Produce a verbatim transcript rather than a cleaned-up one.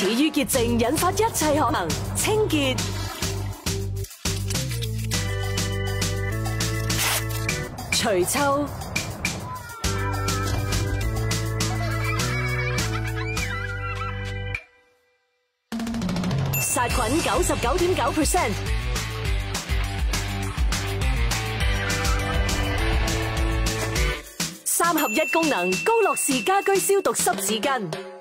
始於潔淨，引發一切可能。清潔、除臭、殺菌九十九點九 percent。三合一功能，高樂士家居消毒濕紙巾。